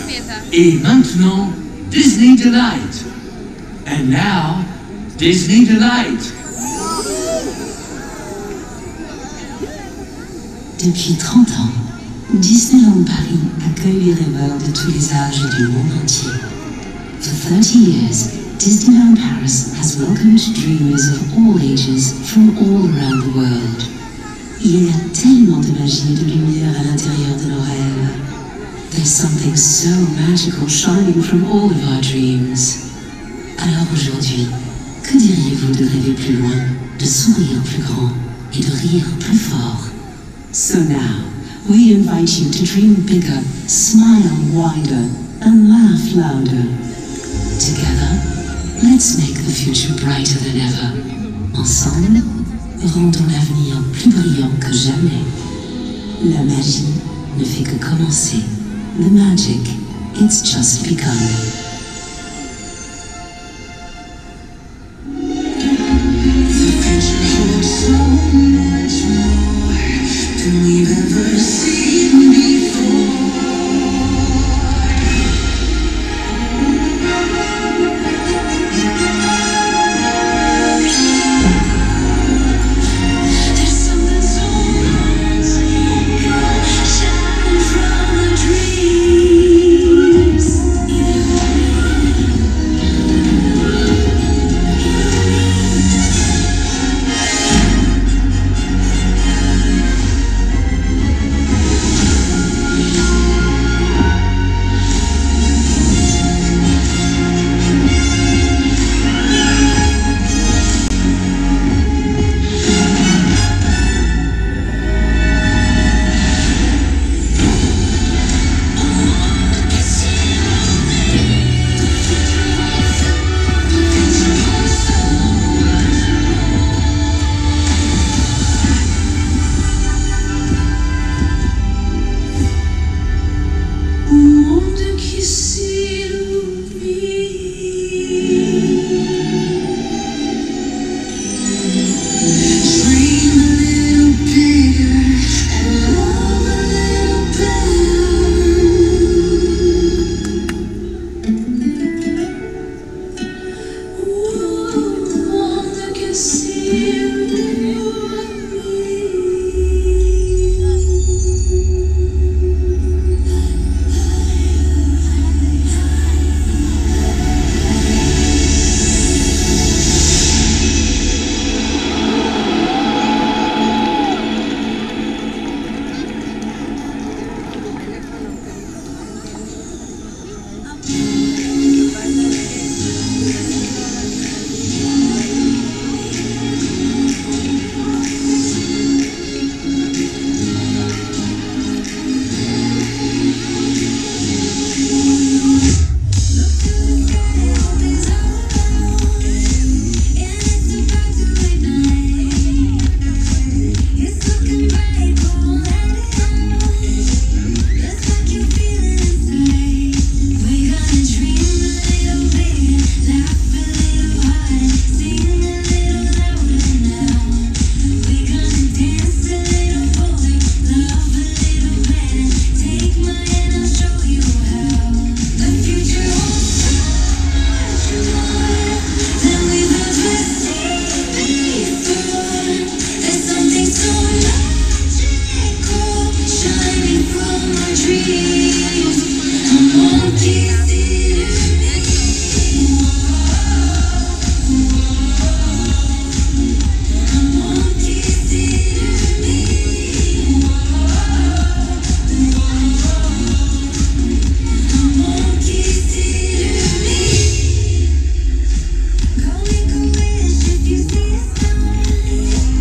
Et maintenant, Disney Delight. And now, Disney Delight. Depuis 30 ans, Disneyland Paris accueille les rêveurs de tous les âges et du monde entier. For 30 years, Disneyland Paris has welcomed dreamers of all ages from all around the world. Il y a tellement de magie et de lumière à l'intérieur de nos rêves. There's something so magical shining from all of our dreams. Alors aujourd'hui, que diriez-vous de rêver plus loin, de sourire plus grand et de rire plus fort? So now, we invite you to dream bigger, smile wider, and laugh louder. Together, let's make the future brighter than ever. Ensemble, rendons l'avenir plus brillant que jamais. La magie ne fait que commencer. The magic, it's just begun.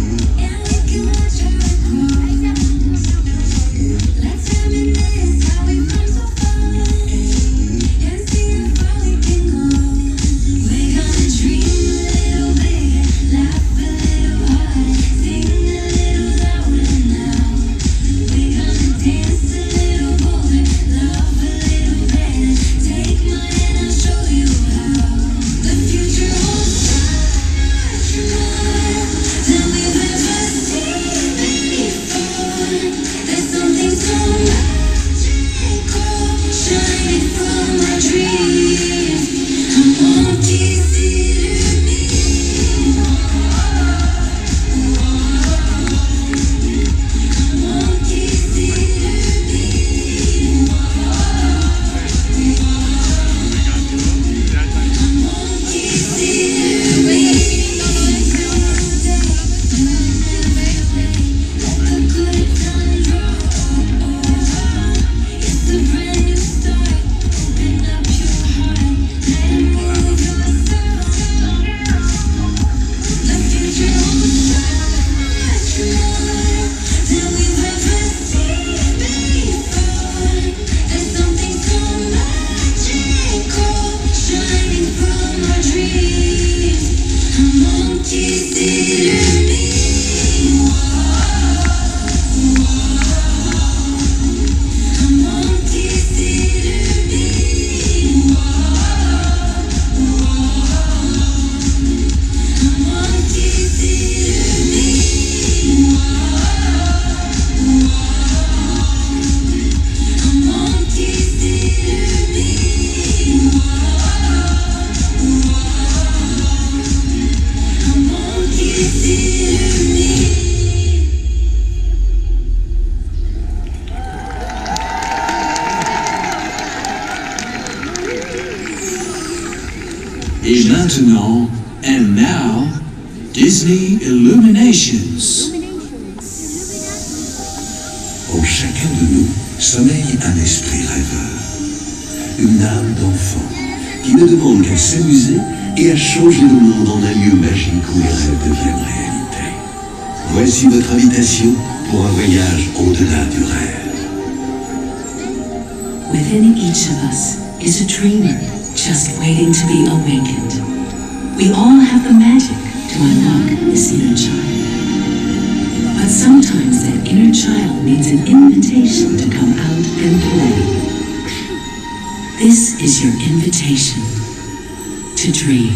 How we dreams. Comment qui s'illumine. Comment qui s'illumine. Comment qui s'illumine. Et maintenant, and now, Disney Illuminations. En chacun de nous sommeille un esprit rêveur, une âme d'enfant qui ne demande qu'à s'amuser et à changer le monde en un lieu magique où les rêves deviennent réalité. Voici votre invitation pour un voyage au-delà du rêve. Within each of us is a dreamer just waiting to be awakened. We all have the magic to unlock this inner child. But sometimes that inner child needs an invitation to come out and play. This is your invitation to dream.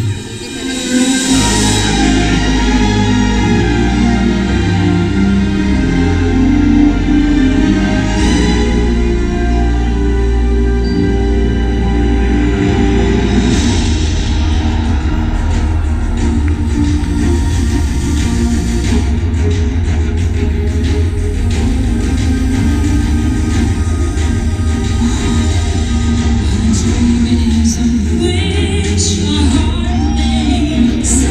Wish your heart may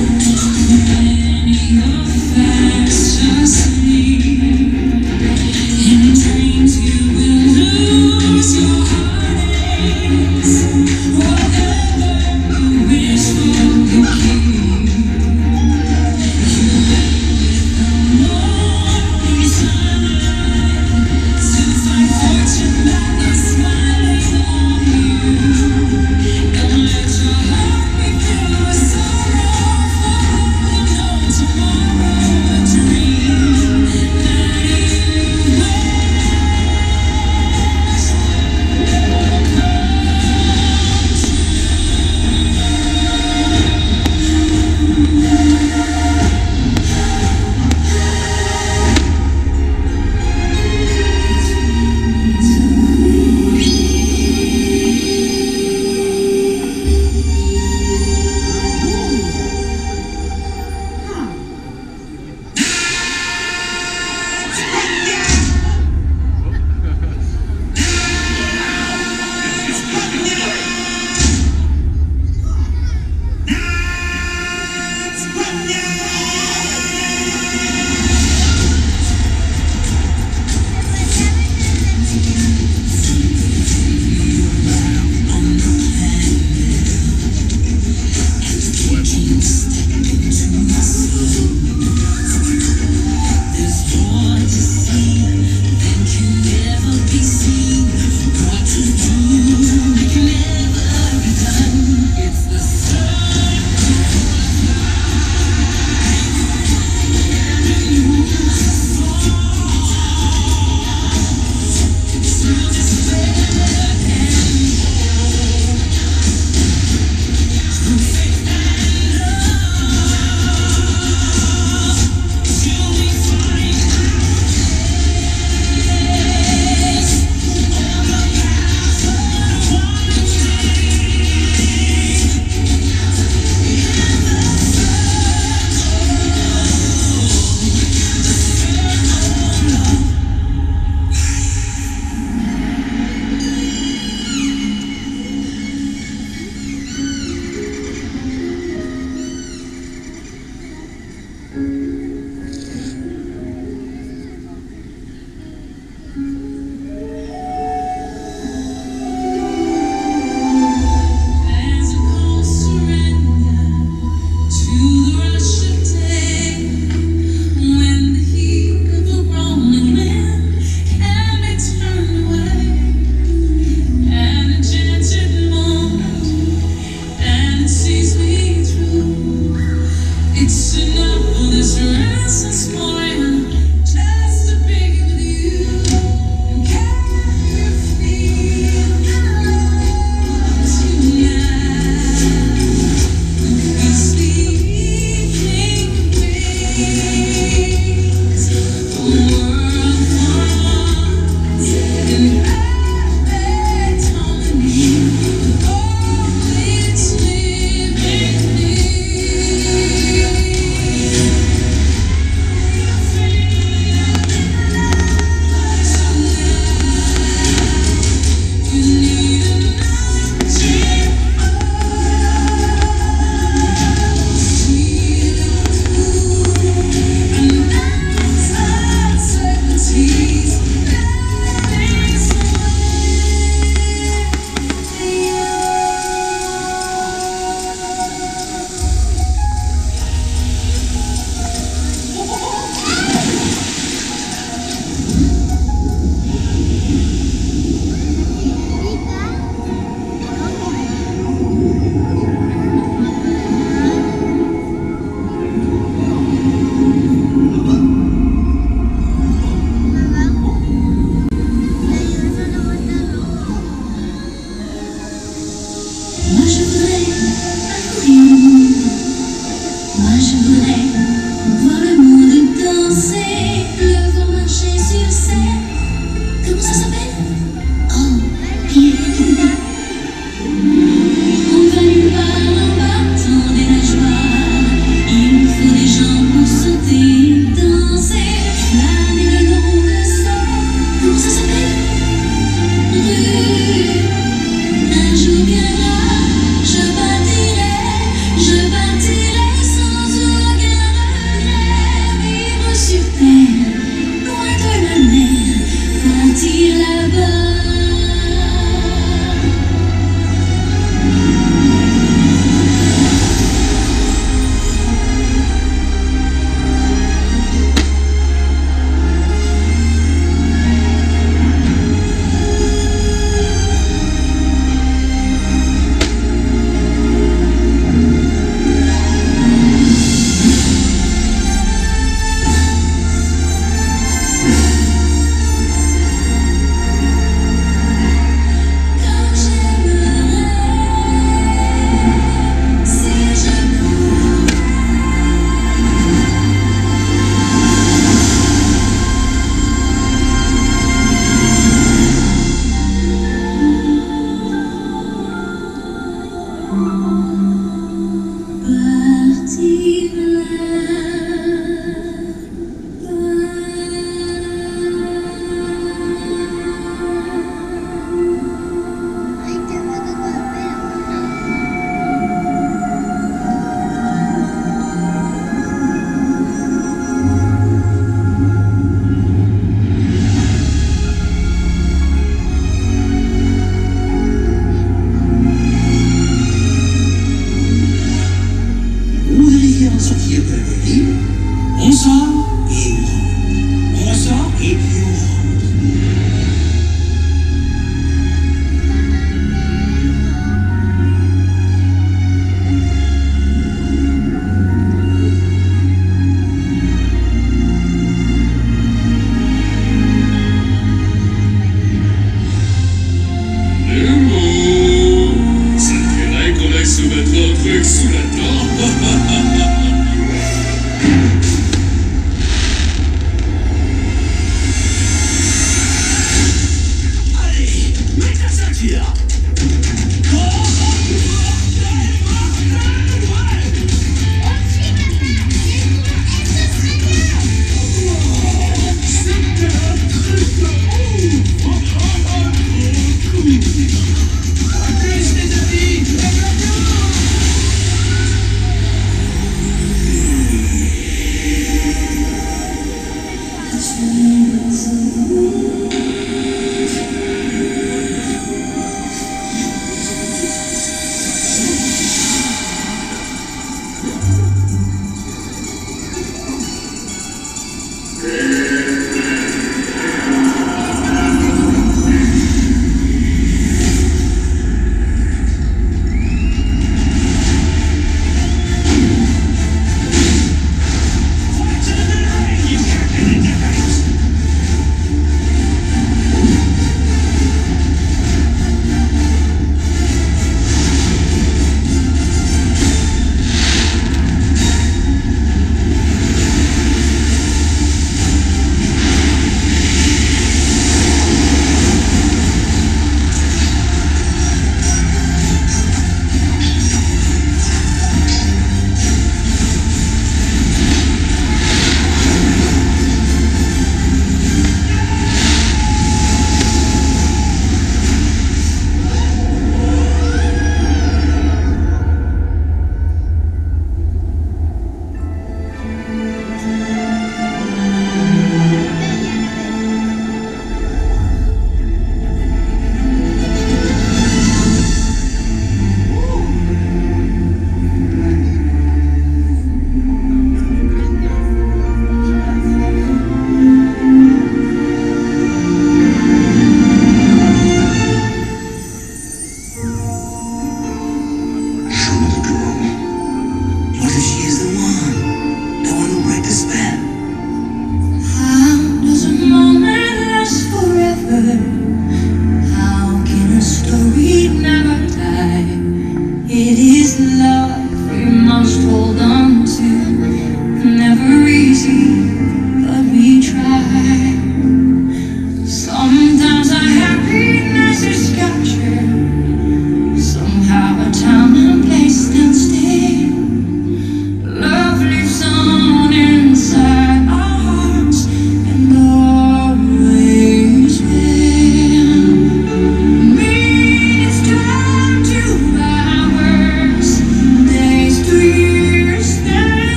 partir.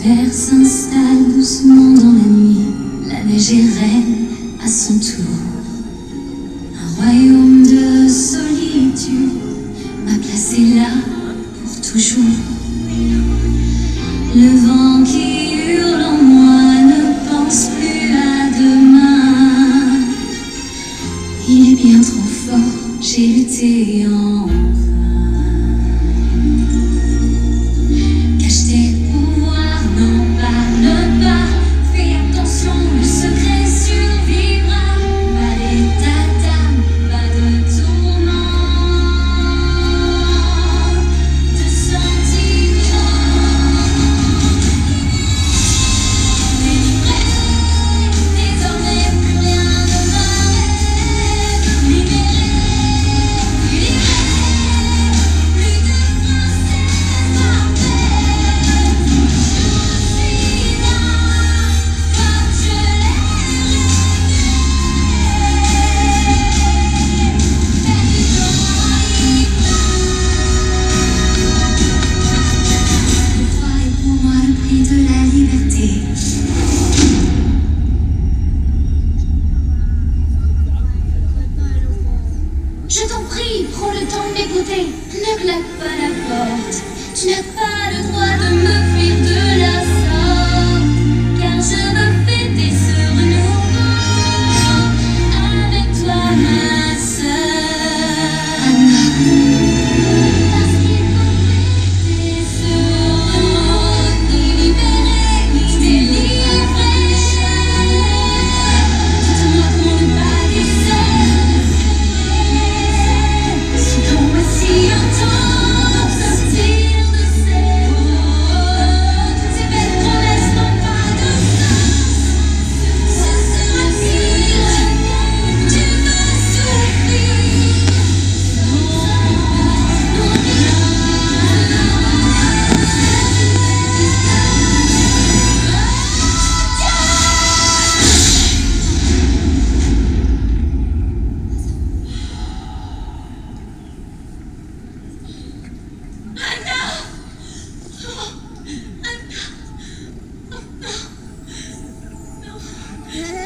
L'hiver s'installe doucement dans la nuit, la neige est reine à son tour. Un royaume de solitude m'a placé là pour toujours. Le vent qui hurle en moi ne pense plus à demain. Il est bien trop fort, j'ai lutté en vain. Cache tes pouvoirs, non parle pas. Fais attention, le secret survivra. Pas d'état d'âme, pas de tourment, de sentiments. Délivré, désormais plus rien ne m'arrête. Libéré, libéré, plus de princesse parfaite. Je suis là, comme je l'ai rêvé. Perdue dans l'image. Le froid est pour moi le prix de la liberté. Je t'en prie, prends le temps de m'écouter. Ne claque pas la porte. Tu n'as pas le droit de me fuir de la sorte. Car je veux fêter ce renouveau avec toi, ma sœur. Anna. Parce qu'il faut fêter ce renouveau. Délibéré, délivré. Dites-moi comment ne pas soudain voici un temps sortir de ces eaux. Ces belles promesses n'ont pas de sens. Ce sera pire. Tu vas souffrir. Anna!